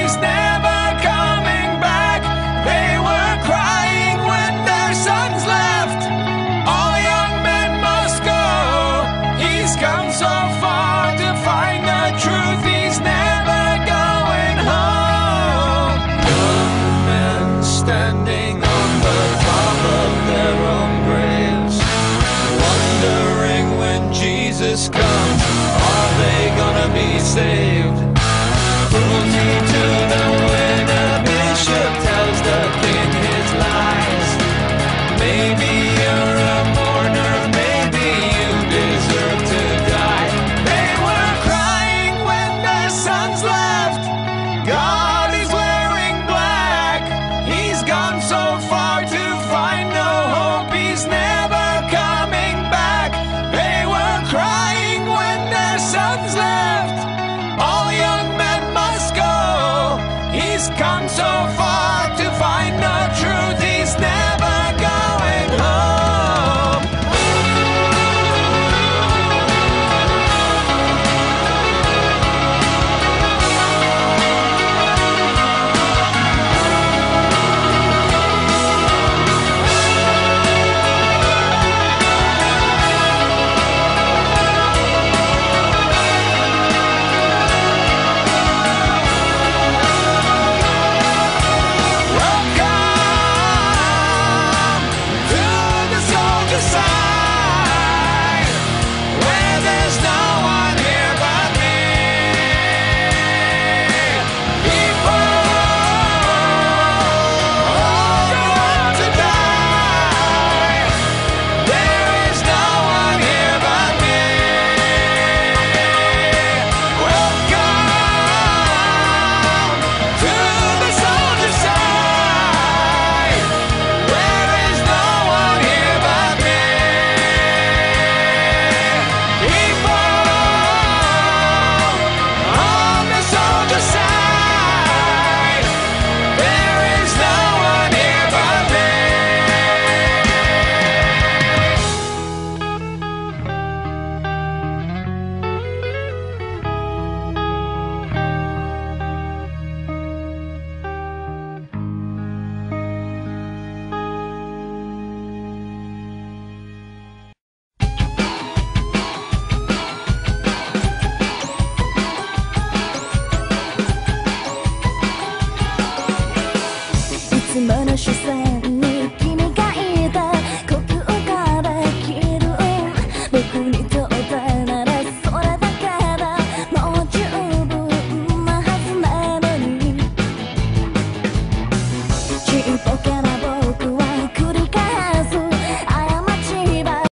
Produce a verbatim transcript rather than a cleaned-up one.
he's never coming back. They were crying when their sons left. All young men must go. He's come so far to find the truth. He's never going home. Young men standing on the top of their own graves, wondering when Jesus comes, are they gonna be saved? Cruelty to the winner, bishop tells the king his lies. Maybe you're a mourner, maybe you deserve to die. They were crying when their sons left. God is wearing black. He's gone so far to find no hope. He's never coming back. They were crying when their sons left. All young men must go. He's come so far to find the truth. He's never going home. Welcome to the soldier side, where there's no one here but me. People all want to die. There is no one here but me. Welcome to the soldier side, where is no one here but me. People on the soldier side, there is no one here but me. いつもの視線